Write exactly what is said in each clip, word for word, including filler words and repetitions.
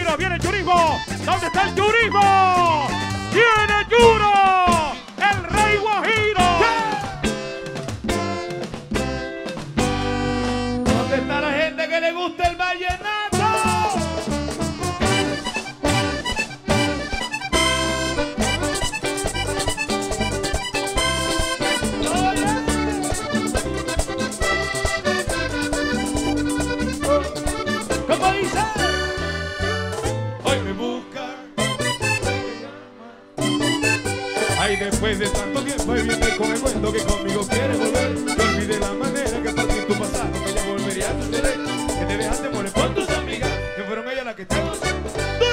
Guajiro, viene el Yurismo. ¿Dónde está el Yurismo? ¡Viene Yuro! ¡El rey Guajiro! ¿Dónde está la gente que le gusta el vallenato? ¿Cómo dice? Hoy me busca. Ay, después de tanto tiempo y viene con el cuento que conmigo quieres volver. Yo olvidé la manera que por ti tu pasado que ya volvería a suceder. Que te dejaste morir con tus amigas, que fueron ellas las que te gustaron.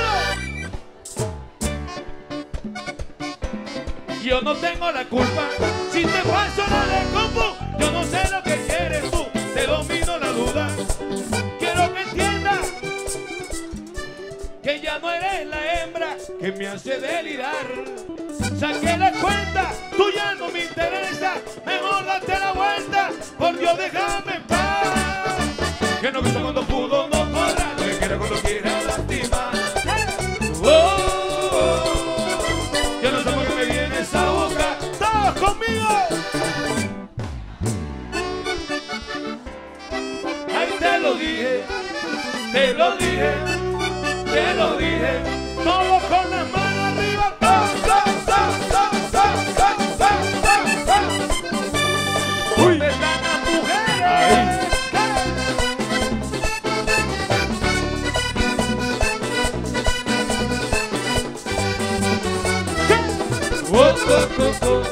Yo no tengo la culpa si te paso la de combo. Yo no sé lo que quieres tú, te domino la duda. Quiero que entiendas que ya no eres la hembra que me hace delirar. Saqué la cuenta, tú ya no me interesa. Mejor date la vuelta, por Dios déjame en paz. Que no quiso cuando pudo, no podrá. Lo que quiera cuando quiera lastimar. Oh, oh, oh. Yo no sé por qué me vienes a buscar. ¡Todos conmigo! Ay, te lo dije, te lo dije, te lo dije. Todos con las manos arriba. ¿Dónde están las mujeres? Oh, oh, oh, oh.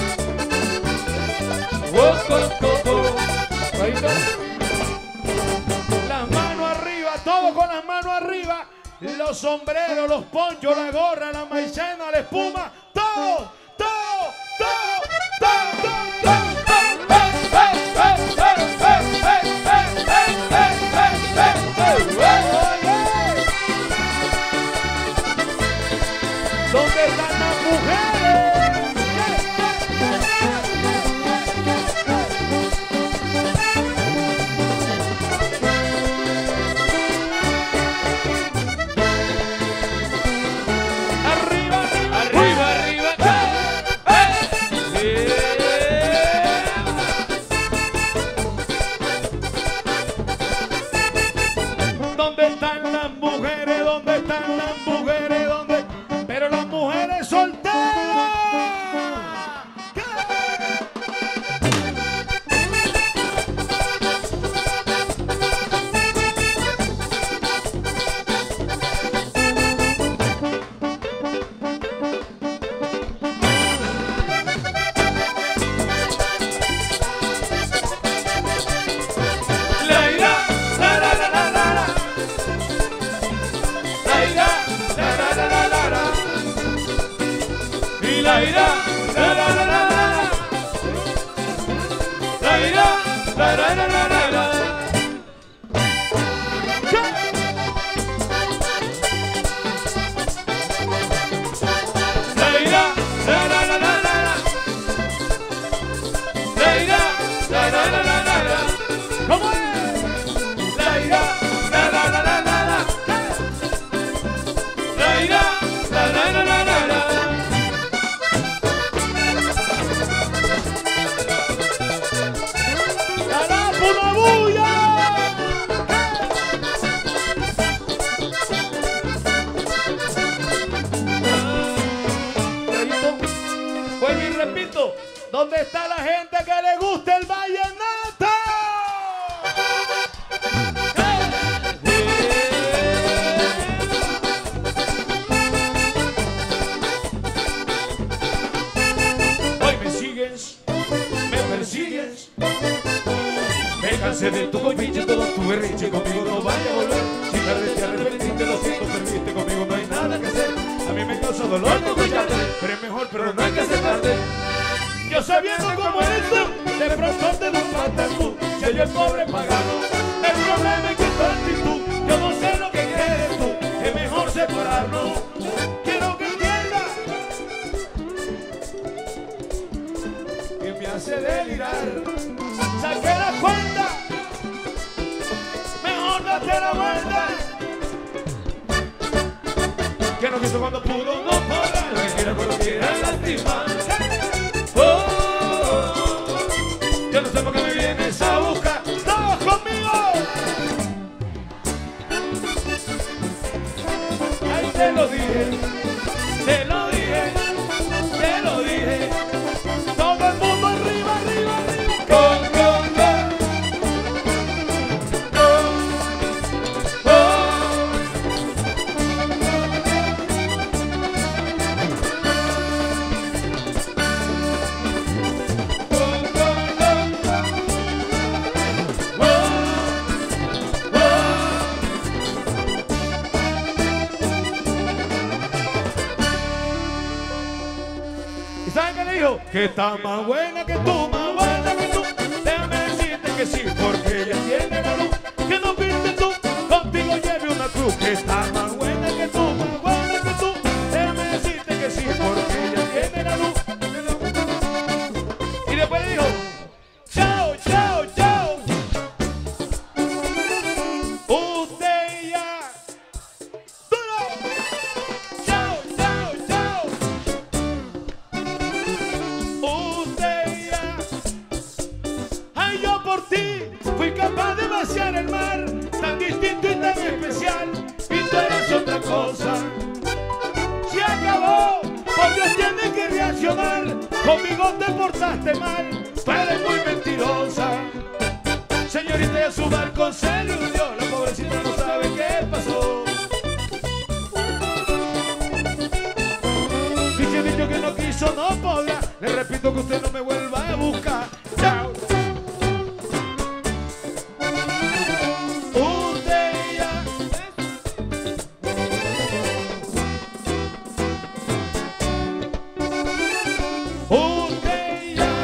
Oh, oh, oh, oh. Ahí está. Las manos arriba, todo con las manos arriba. Los sombreros, los ponchos, la gorra, la maicena, la espuma, todo, todo, todo, todo, todo. ¿Dónde están las mujeres? Arriba, arriba, arriba. ¡Eh! ¿Dónde están las mujeres? ¿Dónde están las mujeres? ¿Dónde? Pero las mujeres solteras. ¿Qué? La ira, la la la la la la. La ira, la la la la la la. Y la ira, la la la la la la. La ira, la la la la la la. La ira, la la la la la la. La ira, la la la la la la. ¿Cómo es? La ira, la la la la la la. La ira, la la la la la la. ¡La la pura bulla! Vuelvo y repito, ¿dónde está la gente que le gusta el vallenato? Hoy me sigues, me persigues. Me cansé de tu coñiche, todo tu berrinche. Conmigo no vaya a volver. Si tarde te arrepentiste, lo siento, perdiste. Conmigo no hay nada que hacer. A mí me causa dolor no escucharte, pero es mejor, pero no hay que aceptarte. Yo sabiendo cómo eres tú, de pronto te das falta tú. Si yo el pobre pagano, el problema es que tu actitud. Yo no sé lo que quieres tú, es mejor separarnos. Quiero que entiendas que me hace delirar. Saqué la cuenta, mejor date la vuelta. que está más buena que tú, más buena que tú. Déjame decirte que sí, porque ella tiene la luz. Que no pintes tú, contigo lleve una cruz. Que está más buena que tú, más buena que tú. Déjame decirte que sí, porque ella tiene la luz. Y después le dijo, chao, chao, chao. Usted ya. ¡Duro! Chao, chao, chao. Usted ya. Ay, yo por ti fui capaz de vaciar el mar, tan distinto y tan especial, y tú eres otra cosa. Se acabó, por Dios tienes que reaccionar. Conmigo te portaste mal, tú eres muy mentirosa. Señorita, ya su barco se le hundió, la pobrecita no sabe qué pasó. Dice dicho que no quiso, no podrá. Le repito que usted no me vuelva a buscar. Chao. Usted ya. Usted ya.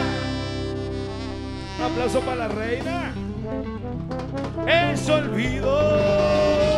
Un aplauso para la reina. Es olvido.